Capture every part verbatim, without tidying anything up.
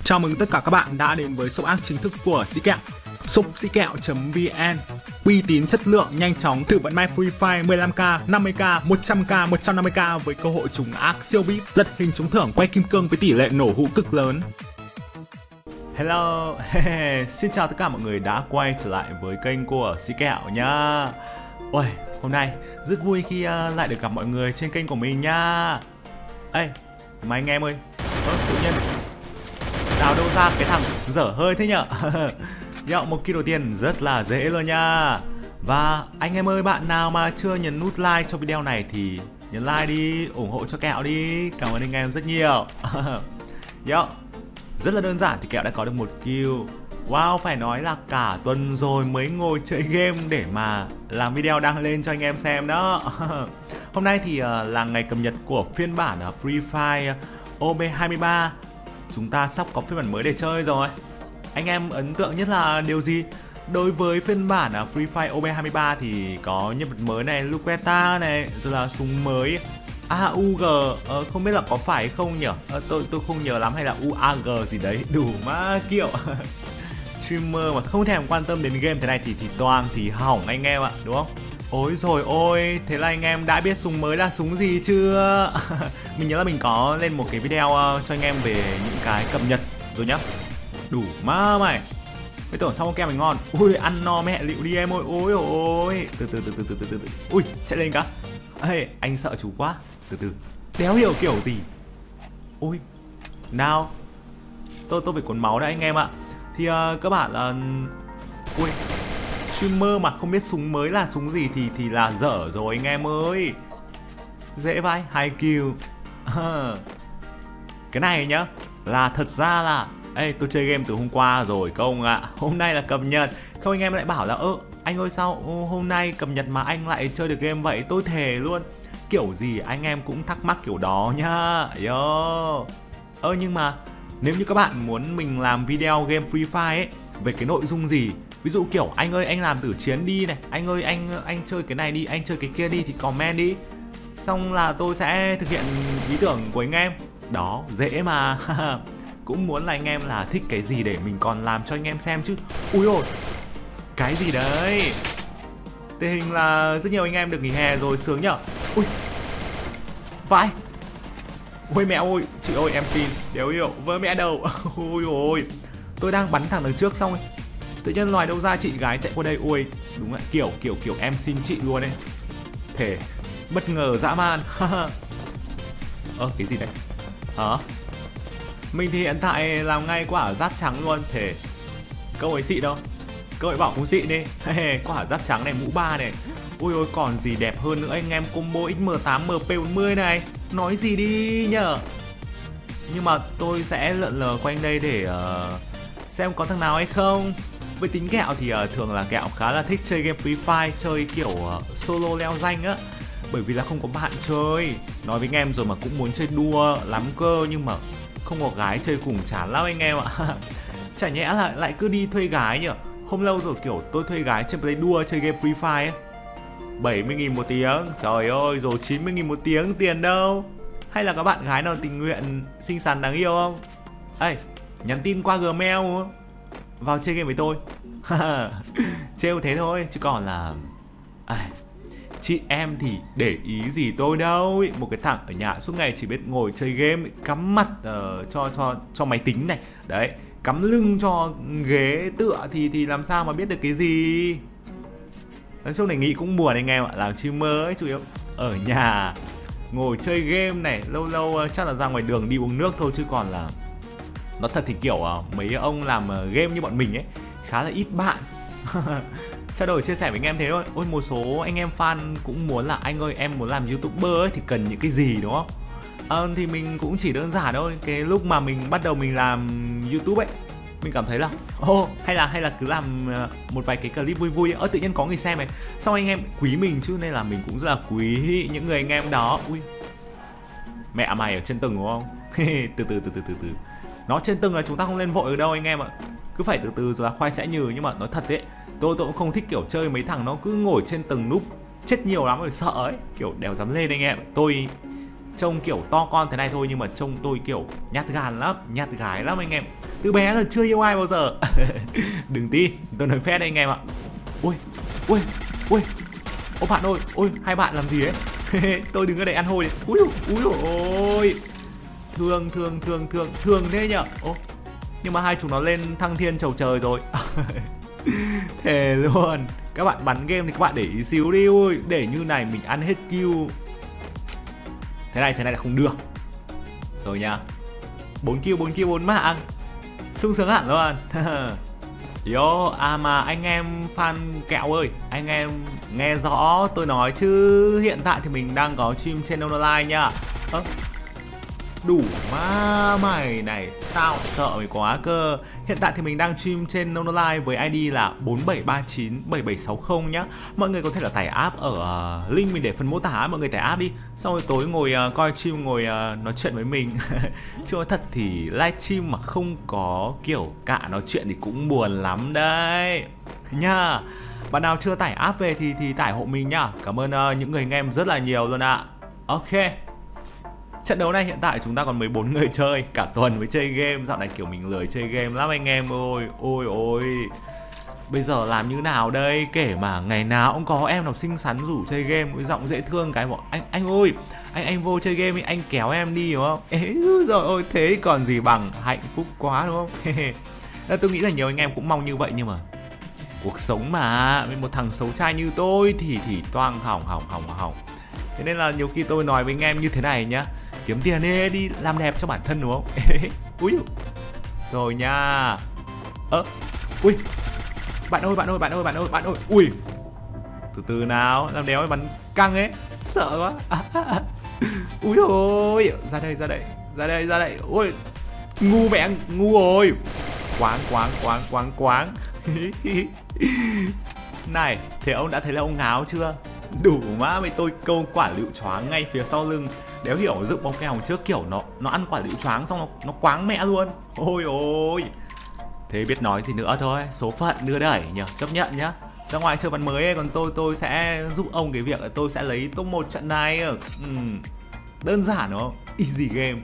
Chào mừng tất cả các bạn đã đến với shop app chính thức của Sĩ Kẹo. shop sĩ kẹo chấm vn, uy tín, chất lượng, nhanh chóng, tự vận may Free Fire mười lăm k, năm mươi k, một trăm k, một trăm năm mươi k với cơ hội trúng ác siêu vê i pê, lật hình trúng thưởng quay kim cương với tỷ lệ nổ hũ cực lớn. Hello, xin chào tất cả mọi người đã quay trở lại với kênh của Sĩ Kẹo nhá. Ôi, hôm nay rất vui khi uh, lại được gặp mọi người trên kênh của mình nha. Ê, mà anh em ơi, ơ, tự nhiên đào đâu ra cái thằng dở hơi thế nhở? Dạo một kill đầu tiên rất là dễ luôn nha. Và anh em ơi, bạn nào mà chưa nhấn nút like cho video này thì nhấn like đi, ủng hộ cho Kẹo đi. Cảm ơn anh em rất nhiều. Yo. Rất là đơn giản thì Kẹo đã có được một kill. Wow, phải nói là cả tuần rồi mới ngồi chơi game để mà làm video đăng lên cho anh em xem đó. Hôm nay thì uh, là ngày cập nhật của phiên bản uh, Free Fire O B hai mươi ba. Chúng ta sắp có phiên bản mới để chơi rồi. Anh em ấn tượng nhất là điều gì? Đối với phiên bản uh, Free Fire O B hai mươi ba thì có nhân vật mới này, Luqueta này, rồi là súng mới A U G, ờ, không biết là có phải không nhỉ? Ờ, tôi tôi không nhớ lắm, hay là U A G gì đấy, đủ má kiểu. Streamer mà không thèm quan tâm đến game thế này thì thì toang thì hỏng anh em ạ, đúng không? Ôi rồi ôi, thế là anh em đã biết súng mới là súng gì chưa? Mình nhớ là mình có lên một cái video uh, cho anh em về những cái cập nhật rồi nhá. Đủ má mày. Cái tưởng xong kem mình ngon. Ui, ăn no mẹ liệu đi em ơi. Ôi ôi. Từ từ từ từ từ từ từ. Ui, chạy lên cả. Ê, anh sợ chú quá. Từ từ. Đéo hiểu kiểu gì. Ui. Nào. Tôi tôi phải cuốn máu đấy anh em ạ. Thì uh, các bạn là uh... ui. Streamer mà không biết súng mới là súng gì thì thì là dở rồi anh em ơi. Dễ vai, hai kill. Cái này nhá, là thật ra là ê, tôi chơi game từ hôm qua rồi không ạ. À. Hôm nay là cập nhật. Không anh em lại bảo là ơ anh ơi sao hôm nay cập nhật mà anh lại chơi được game vậy. Tôi thề luôn, kiểu gì anh em cũng thắc mắc kiểu đó nhá. Yo. Ơ nhưng mà nếu như các bạn muốn mình làm video game Free Fire ấy về cái nội dung gì, ví dụ kiểu anh ơi anh làm tử chiến đi này, anh ơi anh anh chơi cái này đi, anh chơi cái kia đi thì comment đi. Xong là tôi sẽ thực hiện ý tưởng của anh em. Đó, dễ mà. Cũng muốn là anh em là thích cái gì để mình còn làm cho anh em xem chứ. Ui ôi, cái gì đấy. Tình hình là rất nhiều anh em được nghỉ hè rồi, sướng nhở. Ui, vãi. Ôi mẹ ơi, chị ơi em xin, đéo hiểu, vỡ mẹ đầu. Ôi ôi, tôi đang bắn thẳng đằng trước xong rồi tự nhiên loài đâu ra chị gái chạy qua đây. Ui, đúng là kiểu kiểu kiểu em xin chị luôn đấy. Thể bất ngờ dã man. Ơ, cái gì đấy? Hả? Mình thì hiện tại làm ngay quả giáp trắng luôn. Thể câu ấy xịn đâu. Câu ấy bảo cũng xịn đi. Quả giáp trắng này, mũ ba này. Ui ôi, còn gì đẹp hơn nữa anh em. Combo X M tám M P bốn mươi này. Nói gì đi nhở. Nhưng mà tôi sẽ lượn lờ quanh đây để uh, xem có thằng nào hay không. Với tính Kẹo thì uh, thường là Kẹo khá là thích chơi game Free Fire, chơi kiểu uh, solo leo danh á. Bởi vì là không có bạn chơi. Nói với anh em rồi mà cũng muốn chơi đua lắm cơ, nhưng mà không có gái chơi cùng chán lắm anh em ạ. Chả nhẽ là lại cứ đi thuê gái nhỉ. Hôm lâu rồi kiểu tôi thuê gái trên Play đua chơi game Free Fire ấy, bảy mươi nghìn một tiếng. Trời ơi, rồi chín mươi nghìn một tiếng, tiền đâu. Hay là các bạn gái nào tình nguyện xinh xắn đáng yêu không? Ê, nhắn tin qua Gmail vào chơi game với tôi. Trêu thế thôi, chứ còn là à, chị em thì để ý gì tôi đâu. Một cái thằng ở nhà suốt ngày chỉ biết ngồi chơi game, cắm mặt uh, cho cho cho máy tính này. Đấy, cắm lưng cho ghế tựa thì thì làm sao mà biết được cái gì. Nói chung này nghĩ cũng buồn anh em ạ. Làm streamer ấy chủ yếu ở nhà ngồi chơi game này, lâu lâu uh, chắc là ra ngoài đường đi uống nước thôi, chứ còn là nó thật thì kiểu uh, mấy ông làm uh, game như bọn mình ấy khá là ít bạn. Trao đổi chia sẻ với anh em thế thôi. Ôi, một số anh em fan cũng muốn là anh ơi em muốn làm youtuber ấy thì cần những cái gì đúng không? À, thì mình cũng chỉ đơn giản thôi. Cái lúc mà mình bắt đầu mình làm YouTube ấy, mình cảm thấy là ô oh, hay là hay là cứ làm một vài cái clip vui vui. Ơ tự nhiên có người xem này, xong anh em quý mình chứ, nên là mình cũng rất là quý những người anh em đó. Ui, mẹ mày ở trên tầng đúng không? từ từ từ từ từ từ nó trên tầng là chúng ta không lên vội được đâu anh em ạ. Cứ phải từ từ rồi là khoai sẽ nhừ. Nhưng mà nói thật ấy, tôi tôi cũng không thích kiểu chơi mấy thằng nó cứ ngồi trên tầng núp chết nhiều lắm rồi sợ ấy, kiểu đéo dám lên anh em. Tôi trông kiểu to con thế này thôi, nhưng mà trông tôi kiểu nhát gan lắm, nhát gái lắm anh em. Từ bé là chưa yêu ai bao giờ. Đừng tin, tôi nói phét đấy anh em ạ. Ui, ui, ui, ô bạn ơi, ôi hai bạn làm gì ấy? Tôi đứng ở đây ăn hôi. Ui, ui ôi, thương thương thương thương thương thế nhở. Ô, nhưng mà hai chúng nó lên thăng thiên chầu trời rồi. Thề luôn. Các bạn bắn game thì các bạn để ý xíu đi ui. Để như này mình ăn hết kill. Thế này thế này là không được. Rồi nha. bốn kill bốn kill bốn mạng. Sung sướng hẳn luôn. Yo, à mà anh em fan kẹo ơi, anh em nghe rõ tôi nói chứ hiện tại thì mình đang có stream trên Online nha. Ơ, đủ ma mày này, tao sợ mày quá cơ. Hiện tại thì mình đang stream trên Online với i đê là bốn bảy ba chín bảy bảy sáu không nhá. Mọi người có thể là tải app ở uh, link mình để phần mô tả, mọi người tải app đi. Xong rồi tối ngồi uh, coi stream, ngồi uh, nói chuyện với mình. Chứ nói thật thì livestream mà không có kiểu cả nói chuyện thì cũng buồn lắm đấy nha. Bạn nào chưa tải app về thì thì tải hộ mình nhá. Cảm ơn uh, những người anh em rất là nhiều luôn ạ. Ok. Trận đấu này hiện tại chúng ta còn mười bốn người chơi. Cả tuần mới chơi game. Dạo này kiểu mình lười chơi game lắm anh em ơi. Ôi ôi. Bây giờ làm như nào đây? Kể mà ngày nào cũng có em nào xinh xắn rủ chơi game, với giọng dễ thương cái bảo anh anh ơi, anh anh vô chơi game đi, anh kéo em đi đúng không? Ê rồi ôi, thế còn gì bằng, hạnh phúc quá đúng không? Tôi nghĩ là nhiều anh em cũng mong như vậy, nhưng mà cuộc sống mà một thằng xấu trai như tôi thì thì toang hỏng hỏng hỏng hỏng. Thế nên là nhiều khi tôi nói với anh em như thế này nhá, kiếm tiền đi, đi làm đẹp cho bản thân đúng không? Ui. Rồi nha. Ơ, ui. Bạn ơi, bạn ơi, bạn ơi, bạn ơi, bạn ơi. Ui. Từ từ nào, làm đéo bắn căng ấy. Sợ quá. Ui ôi, ra đây, ra đây. Ra đây, ra đây. Ui. Ngu mẹ, ngu rồi. Quáng, quáng, quáng, quáng, quáng. Này, thế ông đã thấy là ông ngáo chưa? Đủ má với tôi câu quả lựu choáng ngay phía sau lưng. Đéo hiểu dựng bóng cái hòng trước kiểu nó nó ăn quả lựu choáng xong nó nó quáng mẹ luôn. Ôi ôi. Thế biết nói gì nữa thôi, số phận đưa đẩy nhỉ, chấp nhận nhá. Ra ngoài chơi ván mới ấy, còn tôi tôi sẽ giúp ông cái việc là tôi sẽ lấy top một trận này. Ừ. Đơn giản đúng không? Easy game.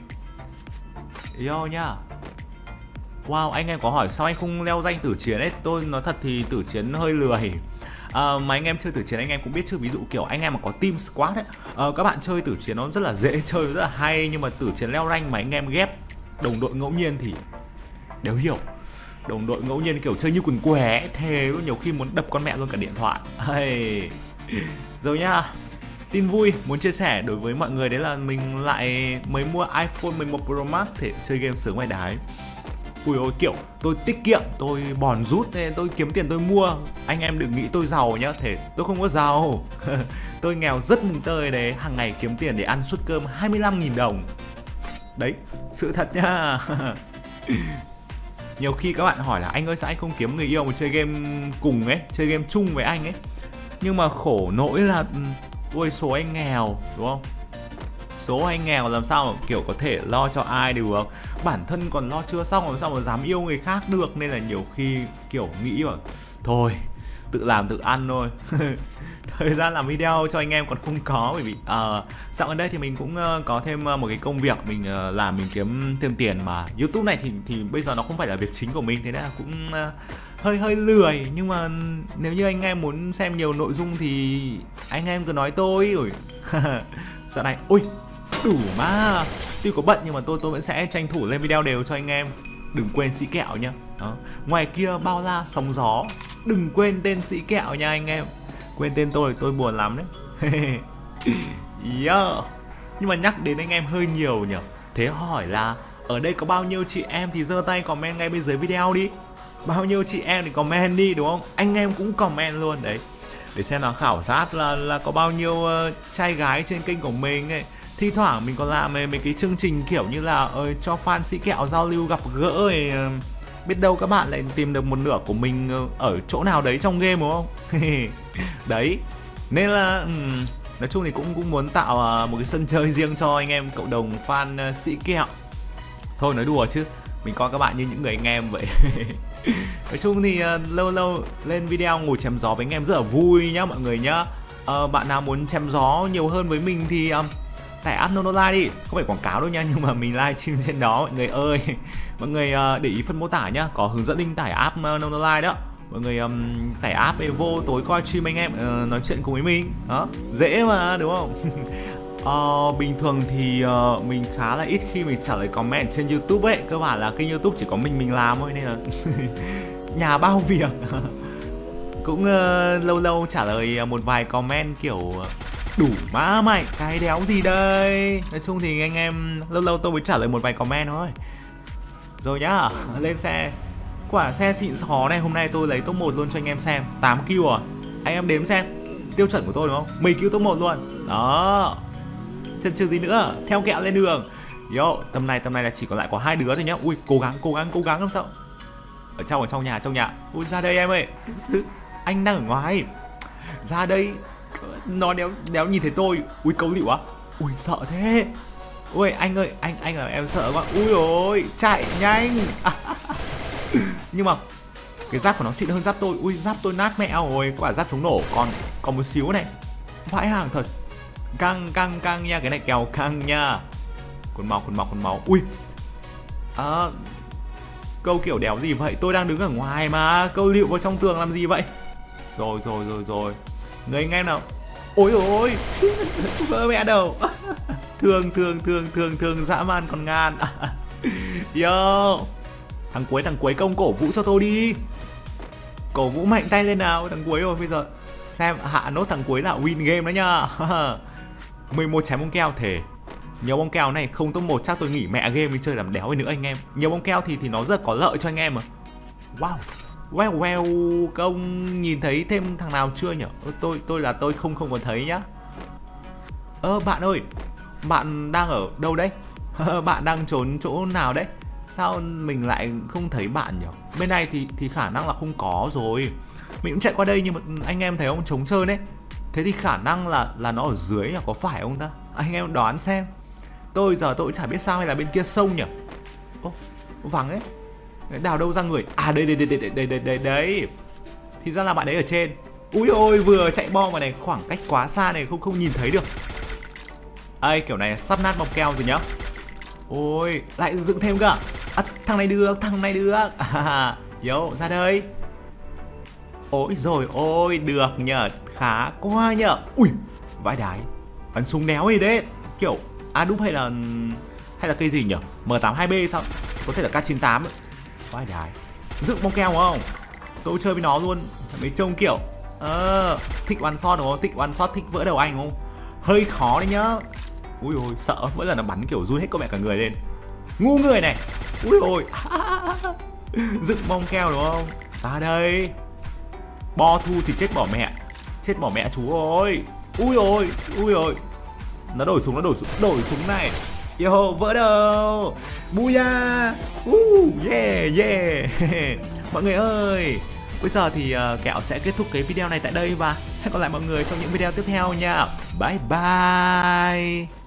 Yo nhá. Wow, anh em có hỏi sao anh không leo danh tử chiến ấy. Tôi nói thật thì tử chiến hơi lười. À, mà anh em chơi tử chiến anh em cũng biết chứ, ví dụ kiểu anh em mà có team squad ấy, à, các bạn chơi tử chiến nó rất là dễ chơi, rất là hay. Nhưng mà tử chiến leo rank mà anh em ghép đồng đội ngẫu nhiên thì đều hiểu. Đồng đội ngẫu nhiên kiểu chơi như quần què, thề luôn, nhiều khi muốn đập con mẹ luôn cả điện thoại. Hey. Rồi nhá. Tin vui muốn chia sẻ đối với mọi người đấy là mình lại mới mua iPhone mười một Pro Max để chơi game sướng ngoài đái. Ui ôi, kiểu tôi tiết kiệm, tôi bòn rút, nên tôi kiếm tiền tôi mua. Anh em đừng nghĩ tôi giàu nhá, thế tôi không có giàu. Tôi nghèo rất mùng tơi đấy, hàng ngày kiếm tiền để ăn suất cơm hai mươi lăm nghìn đồng. Đấy, sự thật nhá. Nhiều khi các bạn hỏi là anh ơi sao anh không kiếm người yêu mà chơi game cùng ấy, chơi game chung với anh ấy. Nhưng mà khổ nỗi là ôi số anh nghèo đúng không? Số anh nghèo làm sao mà kiểu có thể lo cho ai được. Bản thân còn lo chưa xong làm sao mà dám yêu người khác được. Nên là nhiều khi kiểu nghĩ mà thôi tự làm tự ăn thôi. Thời gian làm video cho anh em còn không có. Bởi vì uh, dạo gần đây thì mình cũng uh, có thêm uh, một cái công việc mình uh, làm, mình kiếm thêm tiền. Mà YouTube này thì thì bây giờ nó không phải là việc chính của mình, thế nên là cũng uh, hơi hơi lười. Nhưng mà nếu như anh em muốn xem nhiều nội dung thì anh em cứ nói tôi. Ui. Dạo này, ui, đủ mà. Tuy có bận nhưng mà tôi tôi vẫn sẽ tranh thủ lên video đều cho anh em. Đừng quên sĩ kẹo nhá. Đó. Ngoài kia bao la sóng gió, đừng quên tên sĩ kẹo nha anh em. Quên tên tôi tôi buồn lắm đấy. Yeah. Nhưng mà nhắc đến anh em hơi nhiều nhỉ. Thế hỏi là ở đây có bao nhiêu chị em thì giơ tay comment ngay bên dưới video đi. Bao nhiêu chị em thì comment đi đúng không? Anh em cũng comment luôn đấy. Để xem nó khảo sát là là có bao nhiêu uh, trai gái trên kênh của mình ấy. Thi thoảng mình còn làm mấy, mấy cái chương trình kiểu như là uh, cho fan sĩ kẹo giao lưu gặp gỡ ấy. Uh, biết đâu các bạn lại tìm được một nửa của mình uh, ở chỗ nào đấy trong game đúng không? Đấy. Nên là um, nói chung thì cũng cũng muốn tạo uh, một cái sân chơi riêng cho anh em cộng đồng fan uh, sĩ kẹo. Thôi nói đùa chứ, mình coi các bạn như những người anh em vậy. Nói chung thì uh, lâu lâu lên video ngồi chém gió với anh em rất là vui nhá mọi người nhá. uh, Bạn nào muốn chém gió nhiều hơn với mình thì uh, tải app Nonolive đi. Không phải quảng cáo đâu nha, nhưng mà mình livestream trên đó mọi người ơi. Mọi người uh, để ý phần mô tả nhá, có hướng dẫn link tải app uh, Nonolive đó. Mọi người um, tải app để vô tối coi stream anh em uh, nói chuyện cùng với mình. Đó, dễ mà đúng không? uh, bình thường thì uh, mình khá là ít khi mình trả lời comment trên YouTube ấy. Cơ bản là kênh YouTube chỉ có mình mình làm thôi nên là nhà bao việc. Cũng uh, lâu lâu trả lời một vài comment kiểu đủ má mày, cái đéo gì đây. Nói chung thì anh em lâu lâu tôi mới trả lời một vài comment thôi. Rồi nhá, lên xe. Quả xe xịn xó này, hôm nay tôi lấy top một luôn cho anh em xem. Tám kill à? Anh em đếm xem tiêu chuẩn của tôi đúng không? mười kill top một luôn. Đó, chân chưa gì nữa, theo kẹo lên đường. Yo, tầm này tầm này là chỉ còn lại có hai đứa thôi nhá. Ui, cố gắng cố gắng cố gắng làm sao. Ở trong ở trong nhà trong nhà. Ui, ra đây em ơi. Anh đang ở ngoài. Ra đây. Nó đéo đéo nhìn thấy tôi. Ui, câu liệu á. Ui, sợ thế. Ui, anh ơi, anh anh là em sợ quá. Ui ôi, chạy nhanh. Nhưng mà cái giáp của nó xịn hơn giáp tôi. Ui, giáp tôi nát mẹ rồi. Quả giáp chống nổ còn còn một xíu này. Vãi hàng thật. Căng căng căng nha, cái này kèo căng nha. Con máu con máu con máu. Ui. À, câu kiểu đéo gì vậy? Tôi đang đứng ở ngoài mà. Câu liệu vào trong tường làm gì vậy? Rồi rồi rồi rồi. Người anh em nào. Ôi ôi. Vỡ mẹ đầu. Thương thương thương thương thương dã man còn ngàn. Yo. Thằng cuối thằng cuối công cổ vũ cho tôi đi. Cổ vũ mạnh tay lên nào. Thằng cuối rồi bây giờ. Xem hạ nốt thằng cuối là win game đó nha. mười một trái bông keo thể. Nhiều bông keo này không top một chắc tôi nghỉ mẹ game đi chơi làm đéo nữa anh em. Nhiều bông keo thì thì nó rất có lợi cho anh em mà. Wow. Well well, công nhìn thấy thêm thằng nào chưa nhỉ? Tôi tôi là tôi không không còn thấy nhá. Ơ bạn ơi, bạn đang ở đâu đấy? Bạn đang trốn chỗ nào đấy? Sao mình lại không thấy bạn nhỉ? Bên này thì thì khả năng là không có rồi. Mình cũng chạy qua đây nhưng mà anh em thấy ông trống trơn đấy. Thế thì khả năng là là nó ở dưới nhỉ, có phải không ta? Anh em đoán xem. Tôi giờ tôi cũng chả biết sao, hay là bên kia sông nhỉ? Ô, vắng ấy. Đào đâu ra người? À đây đây đây đây đây đây đây đấy. Thì ra là bạn ấy ở trên. Úi ôi, vừa chạy bom vào này, khoảng cách quá xa này không không nhìn thấy được. Ây, kiểu này sắp nát bông keo rồi nhá. Ôi, lại dựng thêm cả. À, thằng này được, thằng này được. À, yo, ra đây. Ôi rồi ôi, được nhờ, khá quá nhờ. Ui, vãi đái. Bắn súng đéo gì đấy. Kiểu, à đúng hay là hay là cây gì nhỉ? M tám hai B sao? Có thể là K chín tám. Vãi đái. Dựng bông keo không? Tôi chơi với nó luôn. Mấy trông kiểu Ờ, thích one shot đúng không? Thích one shot, thích vỡ đầu anh đúng không? Hơi khó đấy nhá. Ui ôi, sợ, mỗi lần nó bắn kiểu run hết có mẹ cả người lên. Ngu người này. Ui ôi. Dựng bông keo đúng không? Ra đây. Bo thu thì chết bỏ mẹ. Chết bỏ mẹ chú ơi. Ui ôi, ui ôi. Nó đổi súng, nó đổi súng, đổi súng này. Yo, vỡ đầu. Booyah. Uh, yeah, yeah. Mọi người ơi, bây giờ thì uh, Kẹo sẽ kết thúc cái video này tại đây và hẹn gặp lại mọi người trong những video tiếp theo nha. Bye bye.